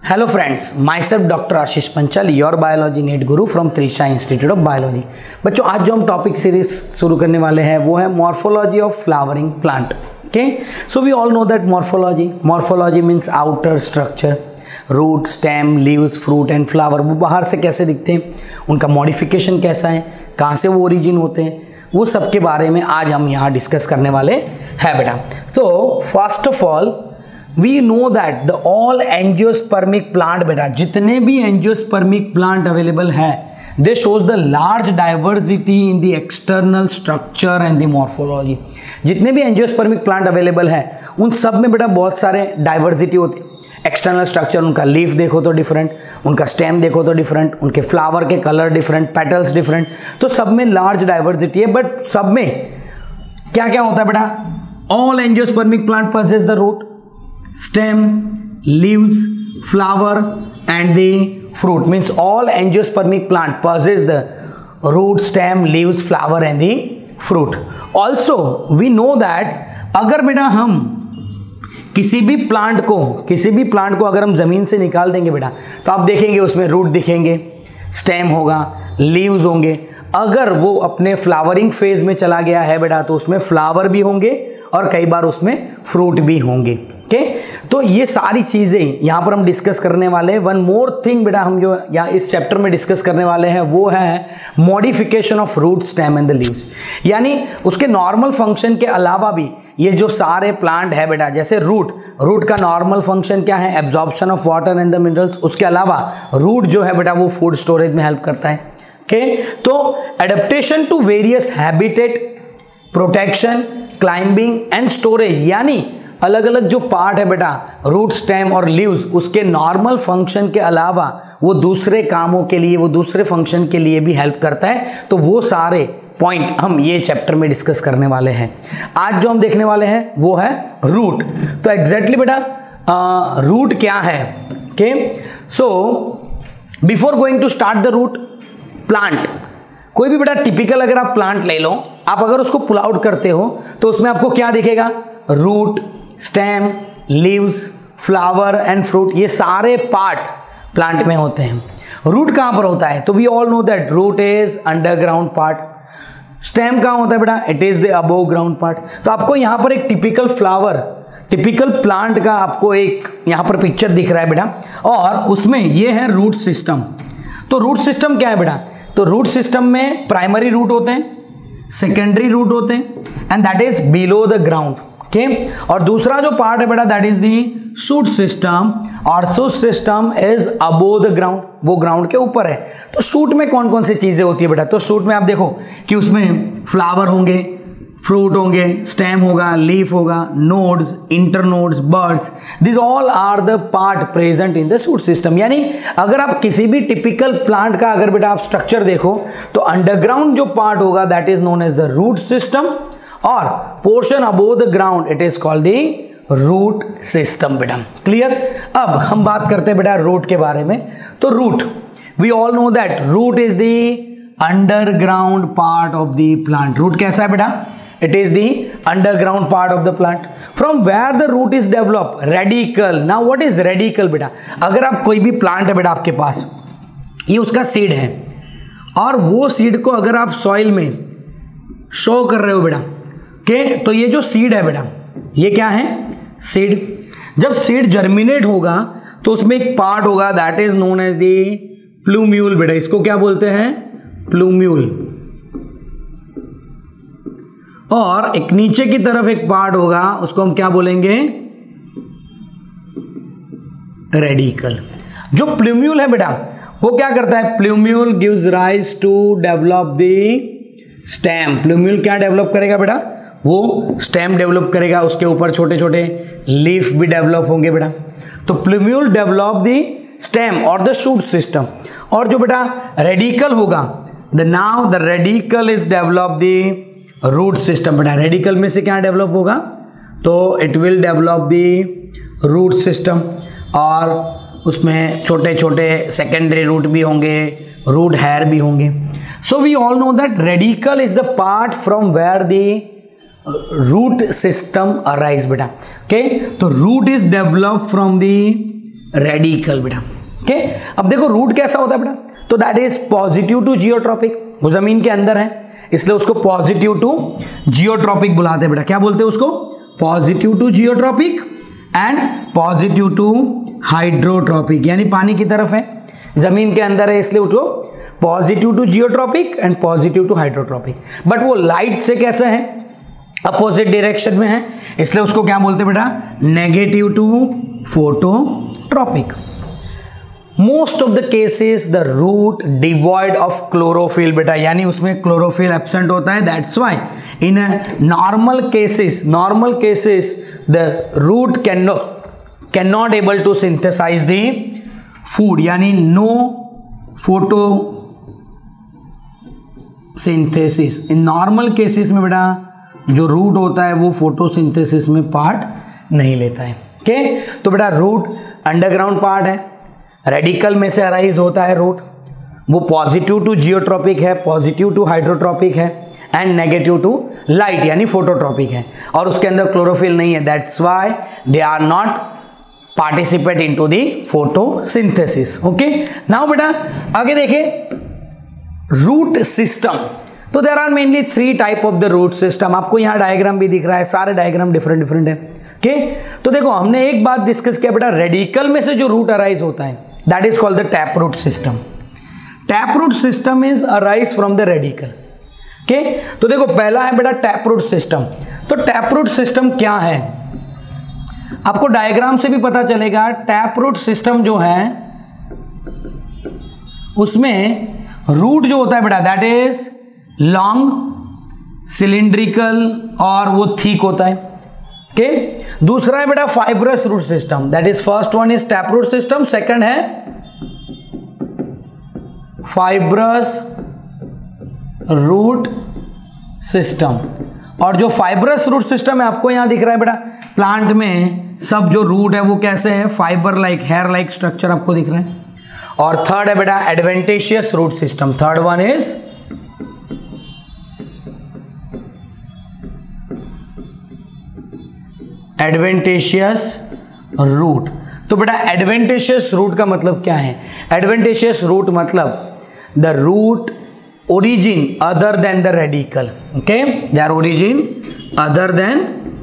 Hello friends, myself doctor Ashish Panchal, your biology NET guru from Trisha institute of biology. बच्चों, आज जो हम टॉपिक सीरीज शुरू करने वाले हैं वो है morphology of flowering plant. Okay, so we all know that morphology means outer structure, root, stem, leaves, fruit and flower. वो बाहर से कैसे दिखते हैं, उनका मॉडिफिकेशन कैसा है, कहाँ से वो ओरिजिन होते हैं, वो सब के बारे में आज हम यहाँ डिस्कस करने वाले हैं बेटा। तो first of all we know that the all angiospermic plant, बेटा जितने भी एंजियोस्पर्मिक प्लांट अवेलेबल है, they shows the large diversity in the external structure and the morphology. जितने भी एंजियोस्पर्मिक प्लांट अवेलेबल है उन सब में बेटा बहुत सारे डाइवर्सिटी होती है। एक्सटर्नल स्ट्रक्चर, उनका लीफ देखो तो डिफरेंट, उनका स्टेम देखो तो डिफरेंट, उनके फ्लावर के कलर डिफरेंट, पेटल्स डिफरेंट, तो सब में लार्ज डाइवर्सिटी है। बट सब में क्या क्या होता है बेटा? All angiospermic plant possess the root, stem, leaves, flower and the fruit. Means all angiospermic plant possess the root, stem, leaves, flower and the fruit. Also we know that अगर बेटा हम किसी भी प्लांट को अगर हम जमीन से निकाल देंगे बेटा, तो आप देखेंगे उसमें रूट दिखेंगे, स्टेम होगा, लीव्स होंगे। अगर वो अपने फ्लावरिंग फेज में चला गया है बेटा तो उसमें फ्लावर भी होंगे और कई बार उसमें फ्रूट भी होंगे। ओके, तो ये सारी चीजें यहां पर हम डिस्कस करने वाले हैं। वन मोर थिंग बेटा हम जो यहाँ इस चैप्टर में डिस्कस करने वाले हैं वो है modification of root, stem and the leaves. यानी उसके नॉर्मल फंक्शन के अलावा भी ये जो सारे प्लांट है बेटा, जैसे रूट का नॉर्मल फंक्शन क्या है? Absorption of water and the minerals. उसके अलावा रूट जो है बेटा वो फूड स्टोरेज में हेल्प करता है। ओके, तो adaptation to various habitat, protection, climbing and storage, यानी अलग अलग जो पार्ट है बेटा रूट, स्टेम और लीव्स, उसके नॉर्मल फंक्शन के अलावा वो दूसरे कामों के लिए, वो दूसरे फंक्शन के लिए भी हेल्प करता है। तो वो सारे पॉइंट हम ये चैप्टर में डिस्कस करने वाले हैं। आज जो हम देखने वाले हैं वो है रूट। तो एग्जैक्टली बेटा रूट क्या है? Okay, so before going to start the root plant, कोई भी बेटा टिपिकल अगर आप प्लांट ले लो, आप अगर उसको पुल आउट करते हो तो उसमें आपको क्या दिखेगा? Root, stem, leaves, flower and fruit, ये सारे पार्ट प्लांट में होते हैं। रूट कहाँ पर होता है? तो we all know that root is underground part. Stem कहाँ होता है बेटा? It is the above ground part. तो आपको यहाँ पर एक टिपिकल फ्लावर, टिपिकल प्लांट का आपको एक यहाँ पर पिक्चर दिख रहा है बेटा, और उसमें ये है रूट सिस्टम। तो रूट सिस्टम क्या है बेटा? तो रूट सिस्टम में प्राइमरी रूट होते हैं, सेकेंडरी रूट होते हैं and that is below the ground. Okay, और दूसरा जो पार्ट है बेटा that is the shoot system, और shoot system is above the ground, वो ग्राउंड के ऊपर है। तो शूट में कौन कौन सी चीजें होती है बेटा? तो शूट में आप देखो कि उसमें फ्लावर होंगे, फ्रूट होंगे, स्टेम होगा, लीफ होगा, nodes, internodes, buds, this all are the part present in the shoot system. यानी अगर आप किसी भी टिपिकल प्लांट का अगर बेटा आप स्ट्रक्चर देखो तो अंडरग्राउंड जो पार्ट होगा that is known as the root system, और portion above the ground it is called the root system बेटा। क्लियर? अब हम बात करते हैं बेटा रूट के बारे में। तो root, we all know that root is the underground part of the plant. Root कैसा है बेटा? It is the underground part of the plant from where the root is developed. Radicle. Now what is radicle बेटा? अगर आप कोई भी plant है बेटा आपके पास, ये उसका सीड है, और वो सीड को अगर आप सॉइल में शो कर रहे हो बेटा, ओके, तो ये जो सीड है बेटा ये क्या है? सीड। जब सीड जर्मिनेट होगा तो उसमें एक पार्ट होगा that is known as the plumule बेटा। इसको क्या बोलते हैं? प्लूम्यूल। और एक नीचे की तरफ एक पार्ट होगा, उसको हम क्या बोलेंगे? रेडिकल। जो प्लूम्यूल है बेटा वो क्या करता है? Plumule gives rise to develop the stem. Plumule क्या डेवलप करेगा बेटा? वो स्टेम डेवलप करेगा, उसके ऊपर छोटे छोटे लीफ भी डेवलप होंगे बेटा। तो प्लूम्यूल डेवलप द स्टेम और द शूट सिस्टम। और जो बेटा रेडिकल होगा, the radicle is develop the root system बेटा। रेडिकल में से क्या डेवलप होगा? तो it will develop the root system, और उसमें छोटे छोटे सेकेंडरी रूट भी होंगे, रूट हेयर भी होंगे। So we all know that radicle is the part from where the root system arise बेटा। ओके, तो root is develop from the radicle बेटा। ओके, अब देखो रूट कैसा होता है बेटा, तो that is positive to geotropic, वो जमीन के अंदर है इसलिए उसको पॉजिटिव टू जियोट्रॉपिक बुलाते हैं बेटा। क्या बोलते हैं उसको? Positive to geotropic and positive to hydrotropic, यानी पानी की तरफ है, जमीन के अंदर है इसलिए उसको positive to geotropic and positive to hydrotropic. But वो लाइट से कैसा है? अपोजिट डायरेक्शन में है, इसलिए उसको क्या बोलते हैं बेटा? Negative to phototropic. Most of the cases the root devoid of chlorophyll बेटा, यानी उसमें क्लोरोफिल एब्सेंट होता है, that's why in normal cases the root can not able to synthesize the food, यानी no photosynthesis. In normal cases में बेटा जो root होता है वो फोटोसिंथेसिस में पार्ट नहीं लेता है। ओके, तो बेटा रूट अंडरग्राउंड पार्ट है, रेडिकल में से अराइज होता है रूट, वो पॉजिटिव टू जियोट्रॉपिक है, पॉजिटिव टू हाइड्रोट्रॉपिक है एंड नेगेटिव टू लाइट यानी फोटोट्रॉपिक है, और उसके अंदर क्लोरोफिल नहीं है, that's why they are not participate into the photosynthesis. Okay, now बेटा आगे देखें रूट सिस्टम। तो there are mainly 3 type of the root system. आपको यहाँ डायग्राम भी दिख रहा है, सारे डायग्राम डिफरेंट है। ओके, तो देखो हमने एक बात डिस्कस किया बेटा, रेडिकल में से जो रूट अराइज होता है that is called the tap root system. Tap root system is arise from the radicle. Okay, तो देखो पहला है बेटा टैप रूट सिस्टम। तो टैप रूट सिस्टम क्या है? आपको डायग्राम से भी पता चलेगा। टैप रूट सिस्टम जो है उसमें रूट जो होता है बेटा दैट इज लॉन्ग, सिलिंड्रिकल और वो थिक होता है। ओके, दूसरा है बेटा fibrous root system, that is first one is tap root system, second है फाइब्रस रूट सिस्टम। और जो फाइब्रस रूट सिस्टम है आपको यहां दिख रहा है बेटा, प्लांट में सब जो रूट है वो कैसे है? Fiber like, hair like structure आपको दिख रहा है। और थर्ड है बेटा adventitious root system, third one is adventitious root. तो बेटा एडवेंटेशियस रूट का मतलब क्या है? एडवेंटेशियस रूट मतलब the root origin other than the radicle. Okay, their origin other than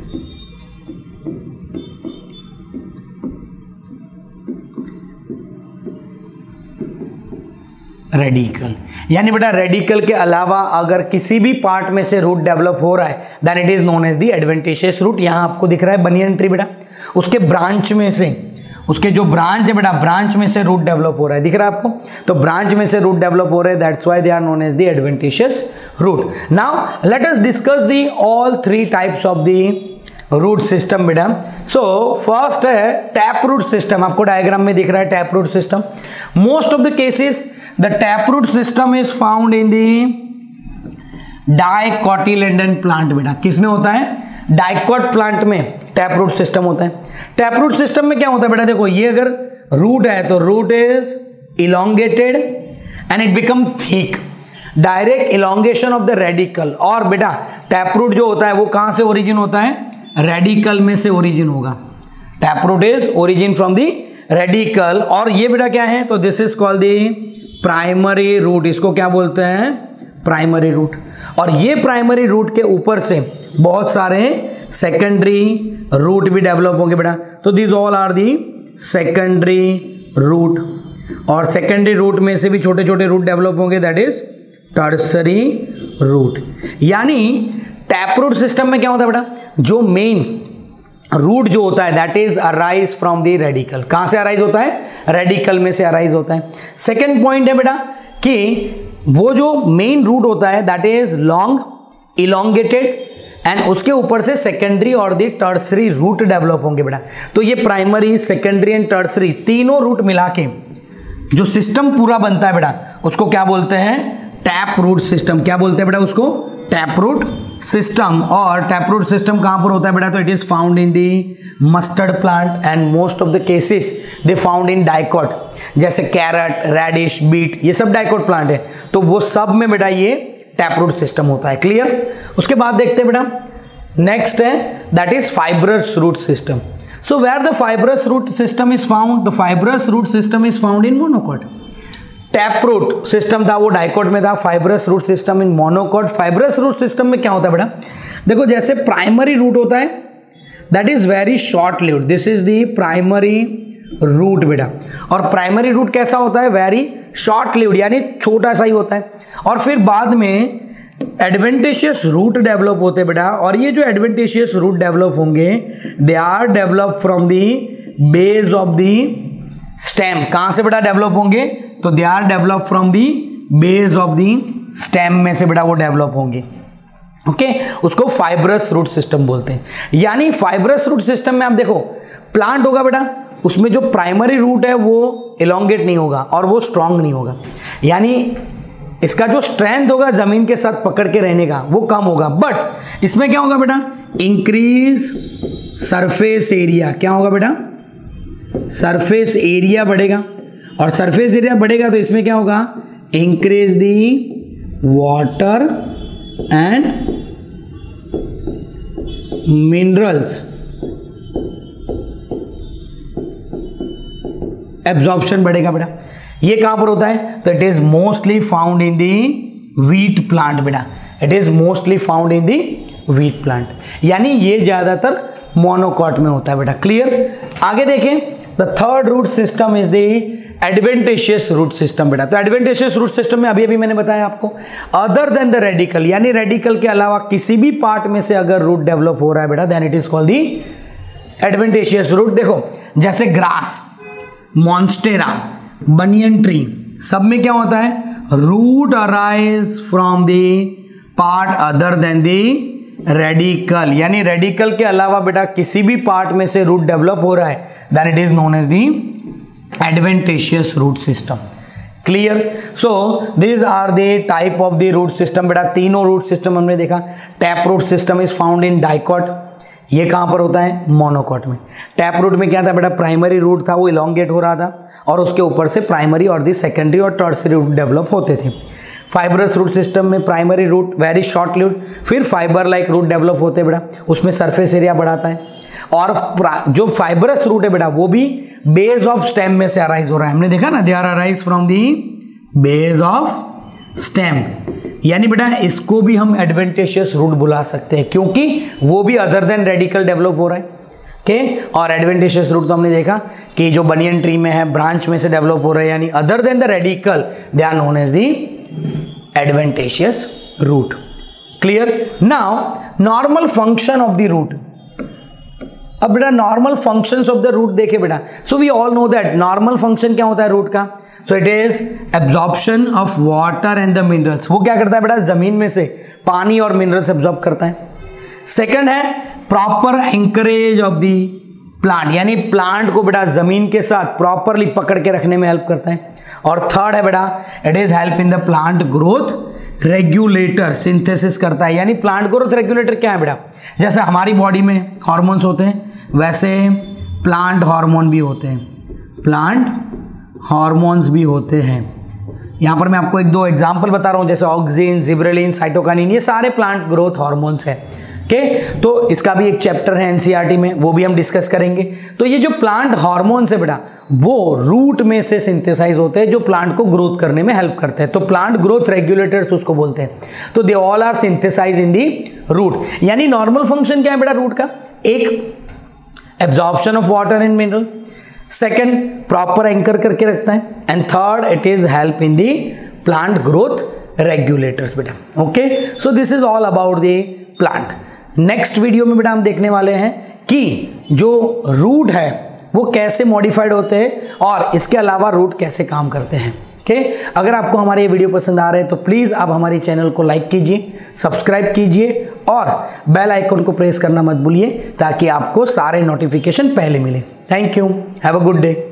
radicle, यानी बेटा रेडिकल के अलावा अगर किसी भी पार्ट में से रूट डेवलप हो रहा है then it is known as the adventitious root. यहां आपको दिख रहा है बनियन ट्री बेटा, उसके ब्रांच में से, उसके जो ब्रांच है बेटा, ब्रांच में से रूट डेवलप हो रहा है, दिख रहा है आपको? तो ब्रांच में से रूट डेवलप हो रहे हैं, that's why they are known as the adventitious root. Now let us discuss the all 3 types of the root system बेटा। सो फर्स्ट है टैप रूट सिस्टम, आपको डायग्राम में दिख रहा है tap root system. Most of the cases the taproot system is found in the dicotyledon plant बेटा। किसमें होता है? डाइकॉट प्लांट में टैपरूट सिस्टम होता है। टैपरूट सिस्टम में क्या होता है बेटा? देखो ये अगर रूट है तो root is elongated and it become thick, direct elongation of the radicle. और बेटा टैपरूट जो होता है वो कहां से ओरिजिन होता है? रेडिकल में से ओरिजिन होगा। Taproot is origin from the radicle. और ये बेटा क्या है? तो this is called the primary root, इसको क्या बोलते हैं? Primary root. और ये प्राइमरी रूट के ऊपर से बहुत सारे सेकेंडरी रूट भी डेवलप होंगे बेटा। तो this all are the secondary root, और सेकेंडरी रूट में से भी छोटे छोटे रूट डेवलप होंगे, दैट इज टर्सरी रूट। यानी टैपरूट सिस्टम में क्या होता है बेटा? जो मेन रूट जो होता है that is arise from the radicle. कहां से अराइज होता है? रेडिकल में से अराइज होता है। सेकेंड पॉइंट है बेटा कि वो जो मेन रूट होता है that is long, elongated and उसके ऊपर से सेकेंडरी और दी टर्सरी रूट डेवलप होंगे बेटा। तो ये प्राइमरी, सेकेंडरी एंड टर्सरी तीनों रूट मिला के जो सिस्टम पूरा बनता है बेटा उसको क्या बोलते हैं? Tap root system. क्या बोलते हैं बेटा उसको? Tap root system. और टैप रूट सिस्टम कहां पर होता है बेटा? तो it is found in the mustard plant and most of the cases they found in dicot, जैसे कैरेट, रेडिश, बीट, ये सब डाइकॉट प्लांट है। तो वो सब में बेटा ये टैप रूट सिस्टम होता है। क्लियर? उसके बाद देखते हैं बेटा नेक्स्ट है that is fibrous root system. So where the fibrous root system is found, the fibrous root system is found in monocot. Tap root system था वो डाइकोट में था, fibrous root system in monocot. Fibrous root system में क्या होता है बेटा, देखो जैसे प्राइमरी रूट होता है that is very short lived, this is the primary root बेटा। और प्राइमरी रूट कैसा होता है, वेरी शॉर्ट लिव्ड यानी छोटा सा ही होता है। और फिर बाद में एडवेंटेशियस रूट डेवलप होते हैं बेटा, और ये जो एडवेंटेशियस रूट डेवलप होंगे they are develop from the base of the stem. कहां से बेटा डेवलप होंगे, तो they are develop from the base of the stem में से बेटा वो डेवलप होंगे। ओके, उसको फाइब्रस रूट सिस्टम बोलते हैं। यानी फाइब्रस रूट सिस्टम में आप देखो प्लांट होगा बेटा, उसमें जो प्राइमरी रूट है वो इलोंगेट नहीं होगा और वो स्ट्रांग नहीं होगा, यानी इसका जो स्ट्रेंथ होगा जमीन के साथ पकड़ के रहने का वो कम होगा। बट इसमें क्या होगा बेटा, इंक्रीज सरफेस एरिया। क्या होगा बेटा, सरफेस एरिया बढ़ेगा, और सरफेस एरिया बढ़ेगा तो इसमें क्या होगा, increase the water and minerals absorption बढ़ेगा बेटा। ये कहां पर होता है, तो it is mostly found in the wheat plant बेटा, it is mostly found in the wheat plant, यानी ये ज्यादातर मोनोकॉट में होता है बेटा। क्लियर, आगे देखें, the third root system is the adventitious root system बेटा। तो एडवेंटेशियस रूट सिस्टम में अभी मैंने बताया आपको, अदर देन द रेडिकल, यानी रेडिकल के अलावा किसी भी पार्ट में से अगर रूट डेवलप हो रहा है बेटा then it is called the adventitious root. देखो जैसे ग्रास, मॉन्स्टेरा, बनियन ट्री, सब में क्या होता है, root arise from the part other than the radical, यानी रेडिकल के अलावा बेटा किसी भी पार्ट में से रूट डेवलप हो रहा है then it is known as the adventitious root system. Clear, so this are the type of the root system बेटा। तीनों रूट सिस्टम हमने देखा। Tap root system is found in dicot, ये कहां पर होता है, मोनोकॉट में। टैप रूट में क्या था बेटा, प्राइमरी रूट था वो इलोंगेट हो रहा था और उसके ऊपर से प्राइमरी और दी सेकेंडरी और टर्सरी रूट डेवलप होते थे। फाइब्रस रूट सिस्टम में primary root very short lived, फिर फाइबर लाइक रूट डेवलप होते हैं बेटा, उसमें सरफेस एरिया बढ़ाता है। और जो फाइब्रस रूट है बेटा वो भी बेस ऑफ स्टेम में से अराइज हो रहा है, हमने देखा ना, they are arise from the base of stem, यानी बेटा इसको भी हम एडवेंटेशियस रूट बुला सकते हैं क्योंकि वो भी अदर देन रेडिकल डेवलप हो रहा है। ओके, और एडवेंटेशियस रूट तो हमने देखा कि जो बनियन ट्री में है ब्रांच में से डेवलप हो रहा है, यानी other than the radical they are known as the adventitious root. Clear, now normal function of the root. अब बेटा normal functions of the root देखे बेटा, so we all know that normal function क्या होता है रूट का, so it is absorption of water and the minerals. वो क्या करता है बेटा, जमीन में से पानी और मिनरल्स एब्जॉर्ब करता है। सेकंड है proper anchorage of the plant, यानी प्लांट को बेटा जमीन के साथ प्रॉपरली पकड़ के रखने में हेल्प करता है। और थर्ड है बेटा it is help in the plant growth regulator, synthesis करता है, यानी प्लांट ग्रोथ रेगुलेटर क्या है बेटा, जैसे हमारी बॉडी में हार्मोन्स होते हैं वैसे प्लांट हार्मोन भी होते हैं, प्लांट हार्मोन्स भी होते हैं। यहाँ पर मैं आपको एक दो एग्जांपल बता रहा हूँ, जैसे ऑक्सिन, जिब्रेलिन, साइटोकाइनिन, ये सारे प्लांट ग्रोथ हार्मोन्स हैं। ओके, तो इसका भी एक चैप्टर है एनसीईआरटी में, वो भी हम डिस्कस करेंगे। तो ये जो प्लांट हार्मोन्स है बेटा वो रूट में से सिंथेसाइज होते हैं जो प्लांट को ग्रोथ करने में हेल्प करते हैं, तो प्लांट ग्रोथ रेगुलेटर्स उसको बोलते हैं। तो they all are synthesize in the root. यानी नॉर्मल फंक्शन क्या है बेटा रूट का, एक absorption of water and mineral, second proper anchor करके रखता है, and third it is help in the plant growth regulators बेटा। Okay, so this is all about the plant. Next video में बेटा हम देखने वाले हैं कि जो रूट है वो कैसे मॉडिफाइड होते हैं और इसके अलावा रूट कैसे काम करते हैं। ओके, अगर आपको हमारे ये वीडियो पसंद आ रहे हैं तो प्लीज़ आप हमारे चैनल को लाइक कीजिए, सब्सक्राइब कीजिए और बेल आइकन को प्रेस करना मत भूलिए ताकि आपको सारे नोटिफिकेशन पहले मिले। Thank you, have a good day.